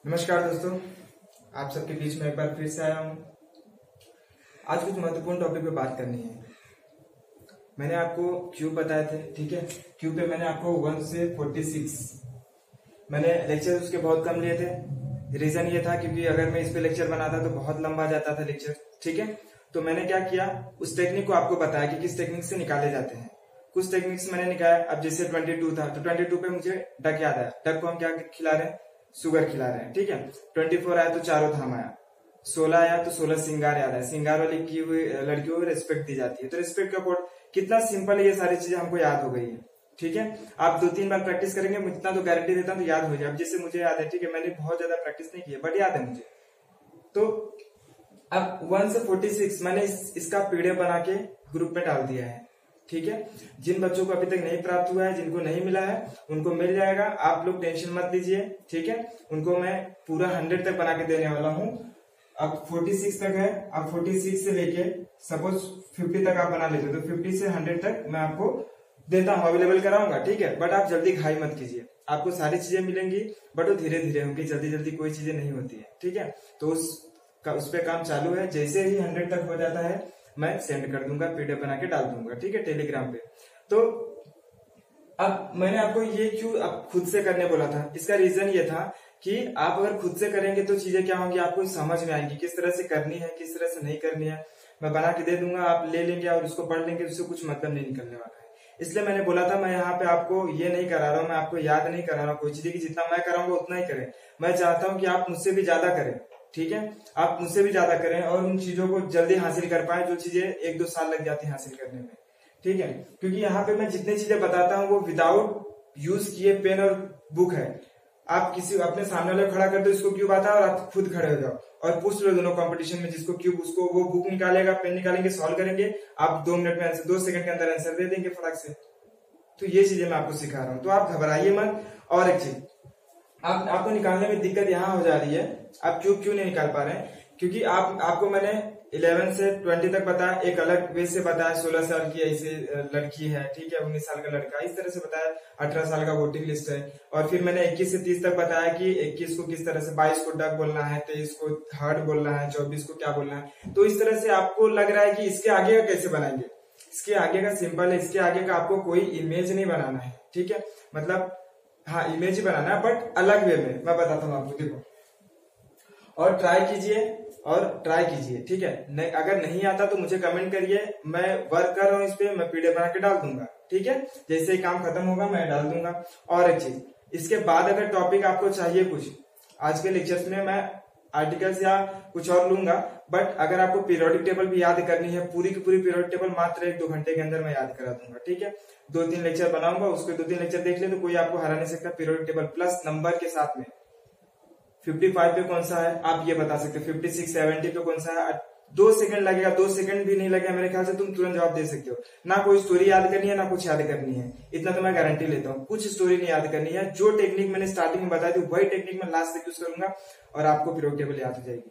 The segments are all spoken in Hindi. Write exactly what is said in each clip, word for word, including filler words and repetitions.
नमस्कार दोस्तों, आप सबके बीच में एक बार फिर से आया हूँ। आज कुछ महत्वपूर्ण टॉपिक पे बात करनी है। मैंने आपको क्यूब बताए थे, ठीक है। क्यूब पे मैंने आपको वन से फोर्टी सिक्स मैंने लेक्चर उसके बहुत कम लिए थे। रीजन ये था क्योंकि अगर मैं इस पे लेक्चर बनाता तो बहुत लंबा जाता था लेक्चर, ठीक है। तो मैंने क्या किया, उस टेक्निक को आपको बताया कि किस टेक्निक से निकाले जाते हैं। कुछ टेक्निक्स मैंने निकाला। अब जैसे ट्वेंटी टू था तो ट्वेंटी टू पे मुझे डक याद आया। डक को हम क्या खिला रहे हैं, शुगर खिला रहे हैं, ठीक है। ट्वेंटी फोर आया तो चारों धाम आया। सोलह आया तो सोलह सिंगार याद है। सिंगार वाली की हुई लड़कियों को रिस्पेक्ट दी जाती है। तो रिस्पेक्ट का कोड कितना सिंपल है, ये सारी चीजें हमको याद हो गई है, ठीक है। आप दो तीन बार प्रैक्टिस करेंगे, मैं इतना तो गारंटी देता हूँ तो याद हो जाए। अब जैसे मुझे याद है, ठीक है, मैंने बहुत ज्यादा प्रैक्टिस नहीं की है बट याद है मुझे। तो अब वन से फोर्टी सिक्स मैंने इस, इसका पीडीएफ बना के ग्रुप में डाल दिया है, ठीक है। जिन बच्चों को अभी तक नहीं प्राप्त हुआ है, जिनको नहीं मिला है, उनको मिल जाएगा। आप लोग टेंशन मत लीजिए, ठीक है। उनको मैं पूरा हंड्रेड तक बना के देने वाला हूँ। अब फोर्टी सिक्स तक है। अब फोर्टी सिक्स से लेके सपोज फिफ्टी तक आप बना लेते हो तो फिफ्टी से हंड्रेड तक मैं आपको देता हूँ, अवेलेबल कराऊंगा, ठीक है। बट आप जल्दी घाई मत कीजिए, आपको सारी चीजें मिलेंगी बट वो धीरे धीरे होंगी, जल्दी जल्दी कोई चीजें नहीं होती है, ठीक है। तो उस का, उस पे काम चालू है। जैसे ही हंड्रेड तक हो जाता है मैं सेंड कर दूंगा, पीडीएफ बना के डाल दूंगा, ठीक है, टेलीग्राम पे। तो अब मैंने आपको ये क्यों अब खुद से करने बोला था, इसका रीजन ये था कि आप अगर खुद से करेंगे तो चीजें क्या होंगी, आपको समझ में आएंगी किस तरह से करनी है, किस तरह से नहीं करनी है। मैं बना के दे दूंगा, आप ले लेंगे और उसको पढ़ लेंगे, उससे कुछ मतलब नहीं निकलने वाला है। इसलिए मैंने बोला था मैं यहाँ पे आपको ये नहीं करा रहा हूँ, मैं आपको याद नहीं करा रहा हूँ कोई चीजें की जितना मैं कराऊंगा उतना ही करें। मैं चाहता हूँ कि आप मुझसे भी ज्यादा करें, ठीक है। आप मुझसे भी ज्यादा करें और उन चीजों को जल्दी हासिल कर पाए जो चीजें एक दो साल लग जाती है हासिल करने में, ठीक है। क्योंकि यहाँ पे मैं जितनी चीजें बताता हूँ वो विदाउट यूज किए पेन और बुक है। आप किसी अपने सामने वाले खड़ा कर दो, इसको क्यूब आता है और आप खुद खड़े हो जाओ और पूछ लो दोनों कंपटीशन में जिसको क्यूब, उसको वो बुक निकालेगा, पेन निकालेंगे, सॉल्व करेंगे। आप दो मिनट में आंसर, दो सेकंड के अंदर आंसर दे देंगे फटाक से। तो ये चीजें मैं आपको सिखा रहा हूँ, तो आप घबराइए मत। और एक चीज, आप आपको निकालने में दिक्कत यहाँ हो जा रही है, आप क्यूब क्यों नहीं निकाल पा रहे हैं, क्योंकि आप आपको मैंने इलेवन से ट्वेंटी तक बताया, एक अलग वे से बताया। सोलह साल की ऐसी लड़की है, ठीक है, उन्नीस साल का लड़का, इस तरह से बताया। अठारह साल का वोटिंग लिस्ट है। और फिर मैंने इक्कीस से तीस तक बताया कि इक्कीस को किस तरह से, बाईस को डक बोलना है, तेईस को हर्ड बोलना है, चौबीस को क्या बोलना है। तो इस तरह से आपको लग रहा है कि इसके आगे का कैसे बनाएंगे, इसके आगे का सिंपल है, इसके आगे का आपको कोई इमेज नहीं बनाना है, ठीक है। मतलब हाँ, इमेज ही बनाना है बट अलग वे में। मैं बताता हूँ आपको, देखो, और ट्राई कीजिए और ट्राई कीजिए, ठीक है। नहीं, अगर नहीं आता तो मुझे कमेंट करिए, मैं वर्क कर रहा हूँ इस पे, मैं पीडीएफ बना के डाल दूंगा, ठीक है। जैसे ही काम खत्म होगा मैं डाल दूंगा। और एक चीज, इसके बाद अगर टॉपिक आपको चाहिए कुछ, आज के लेक्चर्स में मैं आर्टिकल्स या कुछ और लूंगा, बट अगर आपको पीरियोडिक टेबल भी याद करनी है, पूरी की पूरी पीरियोडिक टेबल मात्र एक दो घंटे के अंदर मैं याद करा दूंगा, ठीक है। दो तीन लेक्चर बनाऊंगा, उसके दो तीन लेक्चर देख ले तो कोई आपको हरा नहीं सकता। पीरियोडिक टेबल प्लस नंबर के साथ में पचपन पे कौन सा है आप ये बता सकते हो, छप्पन, सत्तर पे कौन सा है। दो सेकंड लगेगा, दो सेकंड भी नहीं लगेगा मेरे ख्याल से, तुम तुरंत जवाब दे सकते हो। ना कोई स्टोरी याद करनी है ना कुछ याद करनी है, इतना तो मैं गारंटी लेता हूँ। कुछ स्टोरी नहीं याद करनी है, जो टेक्निक मैंने स्टार्टिंग में बताई थी वही टेक्निक मैं लास्ट तक यूज करूंगा और आपको पीरियोडिक टेबल याद हो जाएगी।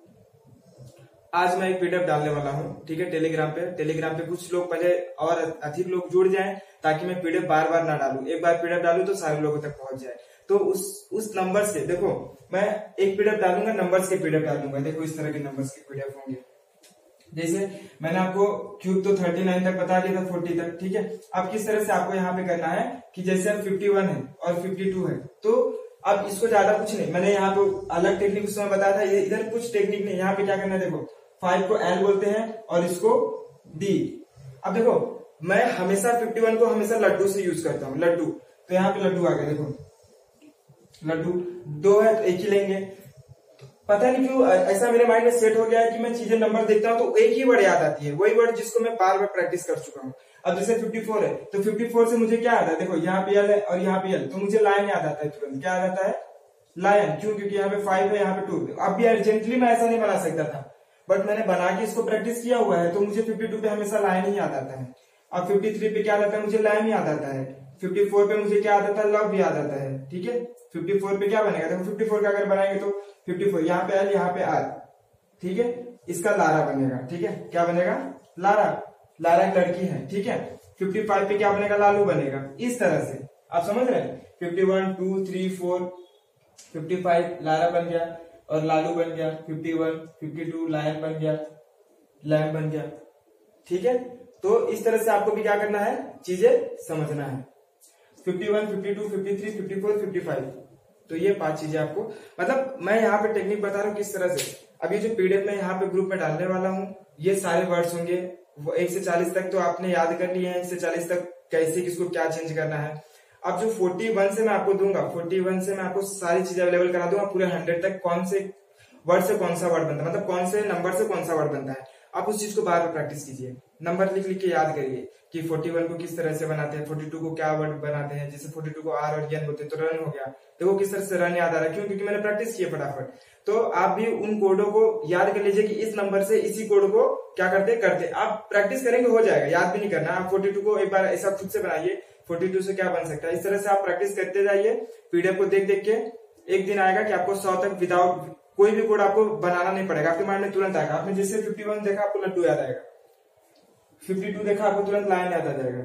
आज मैं एक पीडीएफ डालने वाला हूँ, ठीक है, टेलीग्राम पे। टेलीग्राम पे कुछ लोग पहले और अधिक लोग जुड़ जाएं ताकि मैं पीडीएफ बार बार ना डालूं। एक बार पीडीएफ डालूं तो सारे लोगों तक पहुंच जाए। तो उस उस नंबर से देखो, मैं एक पीडीएफ डालूंगा, नंबर्स के पीडीएफ डालूंगा। देखो इस तरह के नंबर्स के पीडीएफ होंगे। जैसे मैंने आपको क्यूब तो थर्टी नाइन तक बता दिया था, फोर्टी तक, ठीक है। अब किस तरह से आपको यहाँ पे करना है कि जैसे अब फिफ्टी वन है और फिफ्टी टू है, तो अब इसको ज्यादा कुछ नहीं, मैंने यहाँ पे अलग टेक्निक उस समय बताया था, इधर कुछ टेक्निक नहीं। यहाँ पे क्या करना है, देखो फाइव को एल बोलते हैं और इसको डी। अब देखो मैं हमेशा फिफ्टी वन को हमेशा लड्डू से यूज करता हूँ, लड्डू। तो यहाँ पे लड्डू आ गया, देखो लड्डू दो है तो एक ही लेंगे। पता नहीं क्यों ऐसा मेरे माइंड में सेट हो गया है कि मैं चीजें नंबर देखता हूँ तो एक ही वर्ड याद आती है, वही वर्ड जिसको मैं बार बार प्रैक्टिस कर चुका हूँ। अब जैसे फिफ्टी फोर है तो फिफ्टी फोर से मुझे क्या आता है, देखो यहाँ पे एल है और यहाँ पे एल, तो मुझे लाइन याद आता है तुरंत। क्या याद आता है, लायन। क्यों, क्योंकि यहाँ पे फाइव है, यहाँ पे टू। अब भी अर्जेंटली मैं ऐसा नहीं बना सकता था बट मैंने बना के इसको प्रैक्टिस किया हुआ है, तो मुझे फिफ्टी टू पे हमेशा लाइन ही याद आता है। अब फिफ्टी थ्री पे क्या आता है, मुझे लाइन याद आता है। फिफ्टी फोर पे मुझे क्या आता है, लव भी याद आता है, ठीक है। फिफ्टी फोर पे क्या बनेगा, देखो फिफ्टी फोर का अगर बनाएंगे तो फिफ्टी फोर यहाँ पे एल, यहाँ पे आर, ठीक है। इसका लारा बनेगा, ठीक है। क्या बनेगा, लारा। लारा एक लड़की है, ठीक है। फिफ्टी फाइव पे क्या बनेगा, लालू बनेगा। इस तरह से आप समझ रहे हैं, fifty one, two, three, four, fifty five Lara बन गया और लालू बन गया, fifty one, fifty two lion बन गया, लैम बन गया। ठीक है, तो इस तरह से आपको भी क्या करना है, चीजें समझना है। Fifty one, fifty two, fifty three, fifty four, fifty five, तो ये पांच चीजें आपको, मतलब मैं यहाँ पे टेक्निक बता रहा हूँ किस तरह से। अब ये जो पीडीएफ में यहाँ पे ग्रुप में डालने वाला हूँ, ये सारे वर्ड्स होंगे, वो एक से चालीस तक तो आपने याद कर लिए हैं, एक से चालीस तक कैसे किसको क्या चेंज करना है। अब जो फोर्टी वन से मैं आपको दूंगा, फोर्टी वन से मैं आपको सारी चीजें अवेलेबल करा दूंगा, पूरे हंड्रेड तक कौन से वर्ड से कौन सा वर्ड बनता है, मतलब कौन से नंबर से कौन सा वर्ड बनता है। आप उस चीज को बार बार प्रैक्टिस कीजिए, नंबर लिख लिख के याद करिए कि फोर्टी वन को किस तरह से बनाते हैं, फोर्टी टू को क्या वर्ड बनाते हैं, जैसे फोर्टी टू को आर और एन बोलते हैं, तो रन हो गया, देखो किस तरह से रन याद आ रहा है, क्यों, क्योंकि मैंने प्रैक्टिस की है फटाफट। तो आप भी उन कोडों को याद कर लीजिए कि इस नंबर से इसी कोड को क्या करते करते आप प्रैक्टिस करेंगे, हो जाएगा, याद भी नहीं करना। आप फोर्टी टू को एक बार ऐसा खुद से बनाइए, फोर्टी टू से क्या बन सकता है, इस तरह से आप प्रैक्टिस करते जाइए, पीडीएफ को देख देख के। एक दिन आएगा कि आपको सौ तक विदाउट कोई भी कोड आपको बनाना नहीं पड़ेगा, आपके माइंड में तुरंत आएगा। आपने जैसे फिफ्टी वन देखा आपको लड्डू याद आएगा, फिफ्टी टू देखा आपको तुरंत लायन याद आ जाएगा,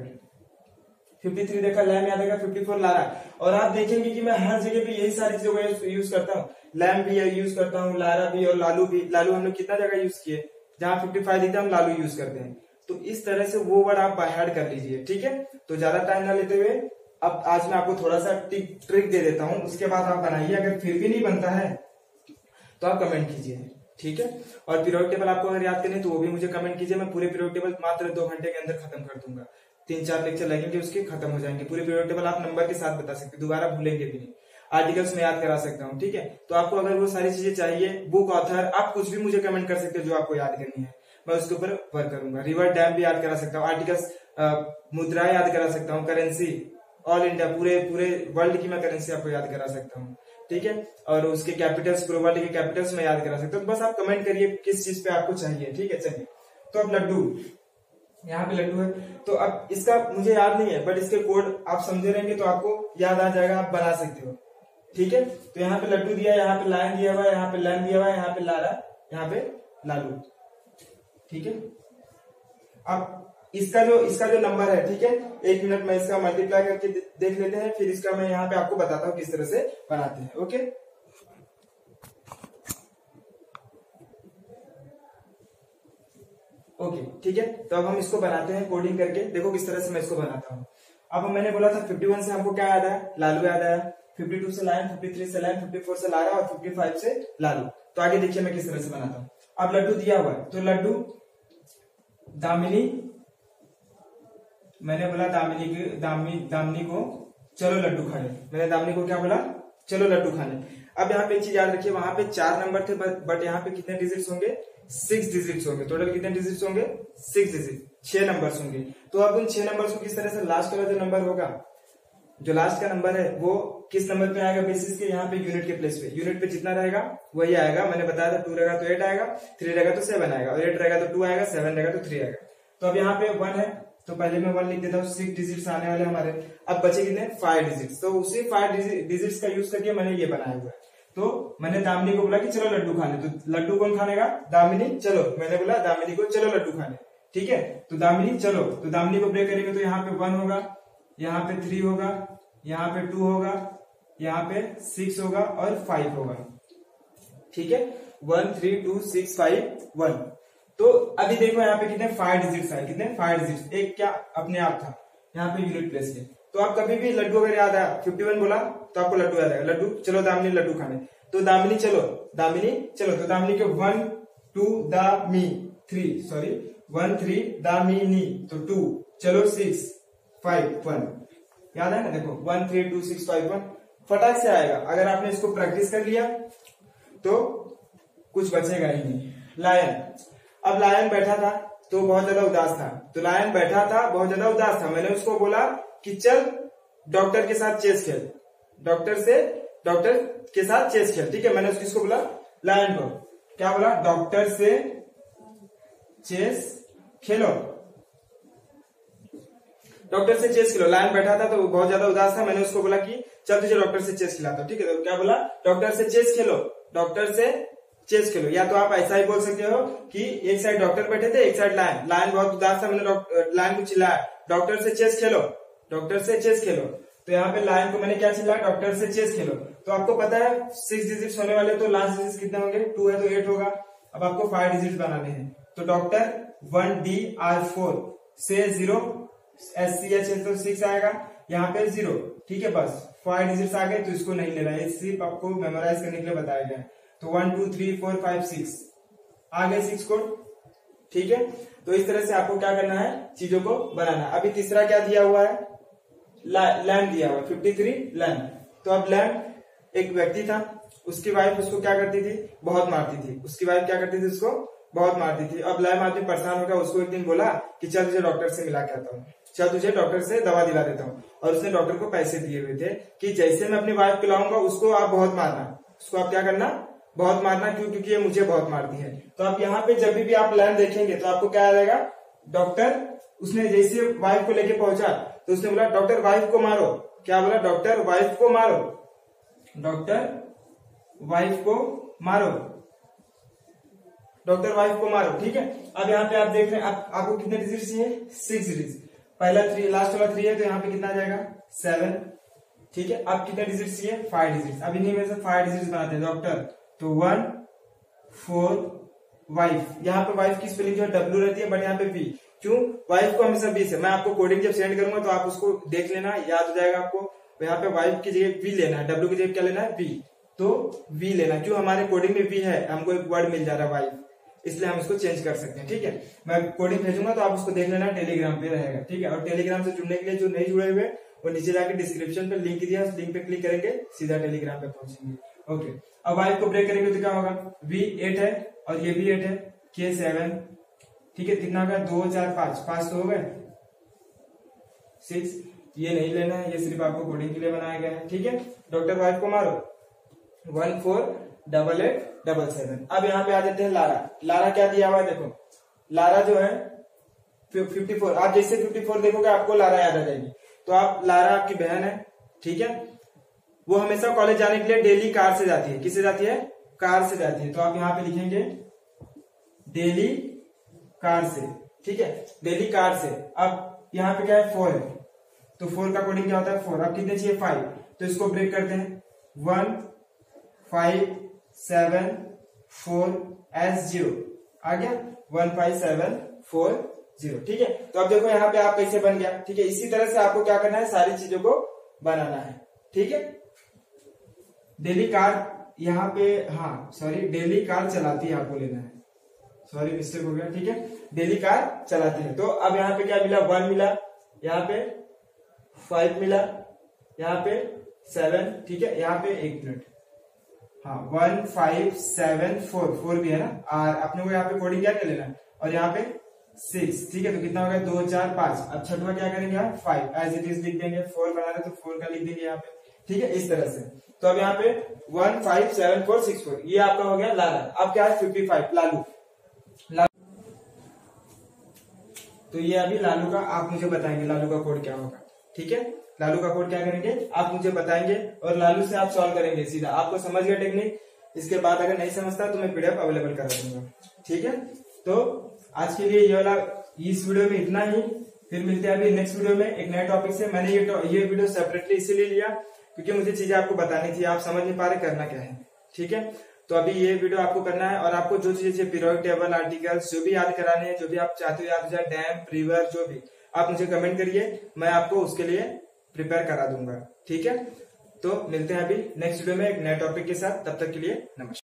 फिफ्टी थ्री देखा लैम याद आएगा, फिफ्टी फोर लारा। और आप देखेंगे कि मैं हर जगह पे यही सारी चीजों को यूज करता हूँ, लैम भी यूज करता हूँ, लारा भी और लालू भी। लालू हम लोग कितना जगह यूज किए, जहां फिफ्टी फाइव लिखते हैं हम लालू यूज करते हैं। तो इस तरह से वो वर्ड आप बाय हार्ट कर लीजिए, ठीक है। तो ज्यादा टाइम ना लेते हुए अब आज मैं आपको थोड़ा सा टिक ट्रिक दे देता हूँ, उसके बाद आप बनाइए। अगर फिर भी नहीं बनता है तो आप कमेंट कीजिए, ठीक है। और पीरियोडिक टेबल आपको अगर याद करनी तो वो भी मुझे कमेंट कीजिए, मैं पूरे पीरियोडिक टेबल मात्र दो घंटे के अंदर खत्म कर दूंगा। तीन चार लेक्चर लगेंगे उसके, खत्म हो जाएंगे। पूरे पीरियोडिक टेबल आप नंबर के साथ बता सकते, दोबारा भूलेंगे भी नहीं। आर्टिकल्स में याद करा सकता हूँ, ठीक है। तो आपको अगर वो सारी चीजें चाहिए, बुक ऑथर, आप कुछ भी मुझे कमेंट कर सकते हो जो आपको याद करनी है, मैं उसके ऊपर वर्क करूंगा। रिवर डैम भी याद करा सकता हूँ, आर्टिकल्स, मुद्रा याद करा सकता हूँ, करेंसी, ऑल इंडिया पूरे पूरे वर्ल्ड की मैं करेंसी आपको याद करा सकता हूँ, ठीक है। और उसके कैपिटल्स, पूरे वर्ल्ड के कैपिटल्स में याद करा सकता हूँ। तो बस आप कमेंट करिए किस चीज पे आपको चाहिए, ठीक है। चलिए, तो अब लड्डू, यहाँ पे लड्डू है, तो अब इसका मुझे याद नहीं है, बट इसके कोड आप समझे रहेंगे तो आपको याद आ जाएगा, आप बना सकते हो, ठीक है। तो यहाँ पे लड्डू दिया, यहाँ पे लायन दिया हुआ है, यहाँ पे लैम दिया हुआ है, यहाँ पे लारा, यहाँ पे लालू, ठीक है। अब इसका जो इसका जो नंबर है, ठीक है, एक मिनट में इसका मल्टीप्लाई करके देख लेते हैं, फिर इसका मैं यहाँ पे आपको बताता हूँ किस तरह से बनाते हैं, ओके। ओके, ठीक है। तो अब हम इसको बनाते हैं कोडिंग करके, देखो किस तरह से मैं इसको बनाता हूँ। अब मैंने बोला था फिफ्टी वन से हमको क्या याद आया, लालू याद आया, फिफ्टी टू से लायन, फिफ्टी थ्री से लायन, फिफ्टी फोर से लारा और फिफ्टी फाइव से लालू। तो आगे देखिए मैं किस तरह से बनाता हूँ। अब लड्डू दिया हुआ है, तो लड्डू, दामिनी, मैंने बोला दामिनी की दामिनी दामिनी को चलो लड्डू खाने, मैंने दामिनी को क्या बोला, चलो लड्डू खाने। अब यहाँ पे एक चीज याद रखिए, वहां पे चार नंबर थे, बट यहाँ पे कितने डिजिट्स होंगे, सिक्स डिजिट्स होंगे। टोटल कितने डिजिट्स होंगे, सिक्स डिजिट, छह नंबर्स होंगे। तो अब उन छह नंबर्स को किस तरह से, लास्ट वाला जो नंबर होगा, जो लास्ट का नंबर है वो किस नंबर पे आएगा, बेसिस के यहाँ पे यूनिट के प्लेस पे, यूनिट पे जितना रहेगा वही आएगा। मैंने बताया था टू रहेगा तो एट आएगा, थ्री रहेगा तो सेवन आएगा, और एट रहेगा तो टू आएगा, सेवन रहेगा तो थ्री आएगा। तो अब यहाँ पे वन है, तो पहले मैं वन लिख देता हूँ, सिक्स डिजिट्स आने वाले हमारे। अब बचे कितने, फाइव डिजिट्स, तो उसी फाइव डिजिट्स का यूज करके मैंने ये बनाया हुआ है। तो मैंने दामिनी को बोला कि चलो लड्डू खाने, तो लड्डू कौन खानेगा, दामिनी, चलो, मैंने बोला दामिनी को चलो लड्डू खाने, ठीक है। तो दामिनी चलो, तो दामिनी को ब्रेक करेंगे तो यहाँ पे वन होगा, यहाँ पे थ्री होगा, यहाँ पे टू होगा, यहाँ पे सिक्स होगा और फाइव होगा, ठीक है। One, three, two, six, five, one. तो अभी देखो यहाँ पे कितने फाइव डिजिट्स आए, कितने फाइव डिजिट्स, एक क्या अपने आप था यहाँ पे यूनिट प्लेस के। तो आप कभी भी लड्डू अगर याद आया, फिफ्टी वन बोला तो आपको लड्डू याद आएगा, लड्डू, चलो दामिनी लड्डू खाने, तो दामिनी चलो, दामिनी चलो, तो दामिनी के वन, टू, दामी, three, sorry, one, three, Damini, तो टू, चलो सिक्स, फाइव, वन, याद है ना, देखो one, three, two, six, five, one, फटाक से आएगा। अगर आपने इसको प्रैक्टिस कर लिया तो कुछ बचेगा ही नहीं। लायन, अब लायन बैठा था तो बहुत ज्यादा उदास था, तो लायन बैठा था बहुत ज्यादा उदास था, मैंने उसको बोला कि चल डॉक्टर के साथ चेस खेल, डॉक्टर से डॉक्टर के साथ चेस खेल, ठीक है। मैंने उसको बोला, लायन को क्या बोला, डॉक्टर से चेस खेलो, डॉक्टर से चेस खेलो। लायन बैठा था तो बहुत ज्यादा उदास था, मैंने उसको बोला कि चल तुझे डॉक्टर से चेस खिलाता हूं, ठीक है। तो क्या बोला, डॉक्टर से चेस खेलो, डॉक्टर से चेस खेलो। या तो आप ऐसा ही बोल सकते हो कि एक साइड डॉक्टर बैठे थे, एक साइड लायन, लायन बहुत उदास था, मैंने लायन को चिल्लाया, डॉक्टर से चेस खेलो, डॉक्टर से चेस खेलो। तो यहाँ पे लाइन को मैंने क्या चिल्ला, डॉक्टर से चेस खेलो। तो आपको पता है सिक्स डिजिट्स होने वाले, तो लास्ट डिजिट्स कितने होंगे, टू है तो एट होगा। अब आपको फाइव डिजिट्स बनाने हैं, तो doctor one D R four से जीरो, एस सी एच तो सिक्स आएगा, यहाँ पे जीरो, ठीक है। बस फाइव डिजिट्स आ गए, तो इसको नहीं लेना है, सिर्फ आपको मेमोराइज करने के लिए बताया गया है। तो one two three four five six आ गए सिक्स कोड, ठीक है। तो इस तरह से आपको क्या करना है, चीजों को बनाना। अभी तीसरा क्या दिया हुआ है, लैंड दिया हुआ है फिफ्टी थ्री लैंड। तो अब लैंड एक व्यक्ति था, उसकी वाइफ उसको क्या करती थी, बहुत मारती थी। उसकी वाइफ क्या करती थी, उसको बहुत मारती थी। अब लैंड आदमी परेशान हो गया, उसको एक दिन बोला कि चल तुझे डॉक्टर से मिला के आता हूँ, चल तुझे डॉक्टर से दवा दिला देता हूँ। और उसने डॉक्टर को पैसे दिए हुए थे कि जैसे मैं अपनी वाइफ को लाऊंगा उसको आप बहुत मारना, उसको आप क्या करना, बहुत मारना। क्यों, क्योंकि ये मुझे बहुत मारती है। तो आप यहाँ पे जब भी आप लैंड देखेंगे तो आपको क्या आ जाएगा, डॉक्टर उसने जैसे वाइफ को लेके पहुंचा तो उसने बोला डॉक्टर वाइफ को मारो। क्या बोला, डॉक्टर वाइफ को मारो, डॉक्टर वाइफ को मारो, डॉक्टर वाइफ को मारो, ठीक है। अब यहाँ पे आप देख रहे हैं आप, आपको कितने डिजिट चाहिए, सिक्स डिजिट। पहला थ्री, लास्ट वाला थ्री है, तो यहाँ पे कितना आ जाएगा, सेवन, ठीक है। अब कितने डिजिट चाहिए, फाइव डिजिट। अब इन्हीं में से फाइव डिजिट बनाते हैं डॉक्टर, तो वन फोर वाइफ। यहाँ पे वाइफ की स्पेलिंग जो है डब्ल्यू रहती है, बट यहाँ पे वी। क्यों, वाइफ को हमेशा बी से। मैं आपको कोडिंग जब सेंड करूंगा तो आप उसको देख लेना, याद हो जाएगा आपको। तो यहाँ पे वाइफ की जगह वी लेना है, डब्ल्यू की जगह क्या लेना है, वी। तो वी लेना, क्यों, हमारे कोडिंग में वी है, हमको एक वर्ड मिल जा रहा है वाइफ, इसलिए हम इसको चेंज कर सकते हैं, ठीक है। मैं कोडिंग भेजूंगा तो आप उसको देख लेना, टेलीग्राम पे रहेगा, ठीक है। और टेलीग्राम से जुड़ने के लिए जो नहीं जुड़े हुए वो नीचे जाके डिस्क्रिप्शन पे लिंक दिया, उस लिंक पे क्लिक करेंगे, सीधा टेलीग्राम पे पहुंचेंगे, ओके। अब वाइफ को ब्रेक करेंगे तो क्या होगा, वी एट है और ये भी एट है, के सेवन, ठीक है। कितना होगा, दो चार पांच, पांच तो हो गए, सिक्स। ये नहीं लेना है, ये सिर्फ आपको कोडिंग के लिए बनाया गया है, ठीक है। डॉक्टर वाइफ को मारो, one four double eight double seven. अब यहाँ पे आ जाते हैं लारा। लारा क्या दिया हुआ है, देखो लारा जो है फिफ्टी फोर। आप जैसे फिफ्टी फोर देखोगे आपको लारा याद आ जाएगी। तो आप, लारा आपकी बहन है, ठीक है। वो हमेशा कॉलेज जाने के लिए डेली कार से जाती है, किससे जाती है, कार से जाती है। तो आप यहाँ पे लिखेंगे डेली कार से, ठीक है, डेली कार से। अब यहाँ पे क्या है, फोर है, तो फोर का कोडिंग क्या होता है, फोर। अब कितने चाहिए, फाइव। तो इसको ब्रेक करते हैं, one five seven four S zero आ गया, one five seven four zero, ठीक है। तो अब देखो यहाँ पे आप कैसे बन गया, ठीक है। इसी तरह से आपको क्या करना है, सारी चीजों को बनाना है, ठीक है। डेली कार यहाँ पे, हाँ सॉरी, डेली कार चलाती है आपको लेना है, सॉरी मिस्टेक हो गया, ठीक है। डेली कार चलाती है। तो अब यहाँ पे क्या मिला, वन मिला, यहाँ पे फाइव मिला, यहाँ पे सेवन, ठीक है। यहाँ पे एक मिनट, हाँ one five seven four, four भी है ना, और अपने को यहाँ पे कोडिंग क्या कर लेना है, और यहाँ पे सिक्स, ठीक है। तो कितना होगा, दो चार पांच। अब छठवा क्या करेंगे, फाइव एज इट इज लिख देंगे, फोर बना रहे तो फोर का लिख देंगे यहाँ पे, ठीक है, इस तरह से। तो अब यहाँ पे one five seven four six four, ये आपका हो गया लाला। अब क्या है, फिफ्टी फाइव लालू, लालू। तो ये अभी लालू का, आप मुझे बताएंगे लालू का कोड क्या होगा, ठीक है। लालू का कोड क्या करेंगे, आप मुझे बताएंगे और लालू से आप सॉल्व करेंगे सीधा। आपको समझ गया टेक्निक। इसके बाद अगर नहीं समझता तो मैं पीडीएफ अवेलेबल करा दूंगा, ठीक है। तो आज के लिए ये वाला, इस वीडियो में इतना ही। फिर मिलते हैं अभी नेक्स्ट वीडियो में एक नए टॉपिक से। मैंने ये ये वीडियो सेपरेटली इसीलिए लिया क्योंकि मुझे चीजें आपको बतानी थी, आप समझ नहीं पा रहे करना क्या है, ठीक है। तो अभी ये वीडियो आपको करना है और आपको जो चीजें पीरियोडिक टेबल, आर्टिकल्स जो भी याद कराने हैं, जो भी आप चाहते हो याद हो जाए, डैम, रिवर, जो भी, आप मुझे कमेंट करिए, मैं आपको उसके लिए प्रिपेयर करा दूंगा, ठीक है। तो मिलते हैं अभी नेक्स्ट वीडियो में एक नए टॉपिक के साथ, तब तक के लिए नमस्कार।